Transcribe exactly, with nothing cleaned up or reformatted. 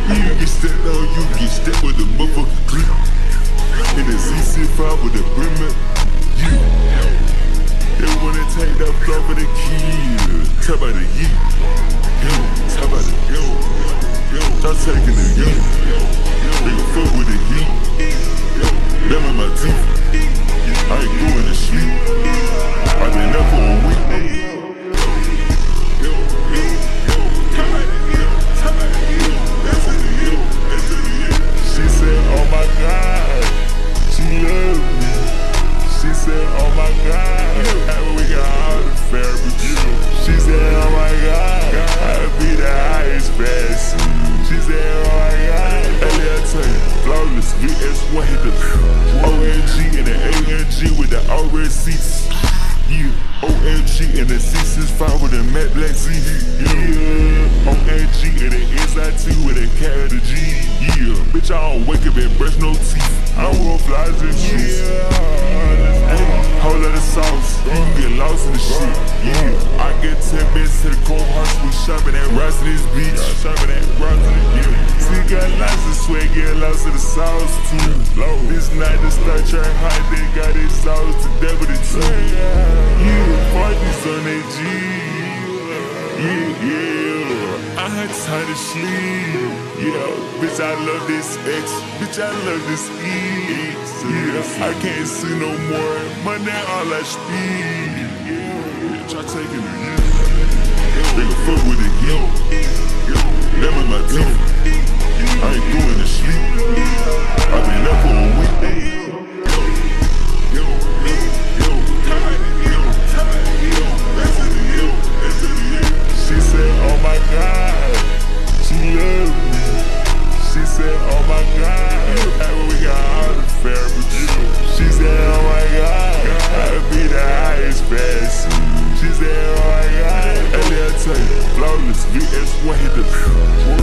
You get stepped on, you get stepped with the motherfucking clip. In the Z C five with the brimmer. You. They wanna take that flow for the kill. Talk about the yeet. Yo, talk about the yo. Yo, start taking the yeet. Nigga fuck with the heat. Them in my teeth. I ain't going to sleep. I been up for a week. She said, oh my God, she loved me. She said, oh my God, and we got all the fair review. She said, oh my God, I'll be the highest best. She said, oh my God, and they'll tell you, flawless, V S one hit the O M G and the A M G with the all red seats. Yeah, O M G and the six six five with the matte black Z. Yeah, O M G and the S I T with a cat of the G. Yeah, bitch, I don't wake up and brush no teeth. I roll flies and shit. Yeah, whole lot of sauce, you can get lost in the shit. Yeah, I get ten bits to the cold hearts, we shopping at Ross in this beach. Shopping at Ross in this beach. See, got lots of swag, get lost in the sauce too. This night the start trying hard, they got it sauce to devil the two. Yeah, parties on that G. Yeah, yeah, I had time to sleep. Yeah, bitch, I love this X. Bitch, I love this E. Yeah, I can't see no more. Money all I speed. Yeah, try taking it. Nigga fuck with it, yo. Them in my teeth. I ain't going to sleep. I been up for a week. Yo, yo, yo, yo, yo, yo, she said, oh my God, she loved me. She said, oh my God, and we got all the fair review. She said, oh my God, I'll be the highest best. She said, oh my God, and they'll tell you, flawless, V S one hit the